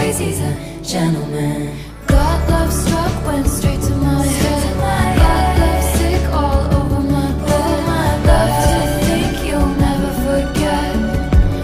ways, he's a gentleman. Got love struck, went straight to my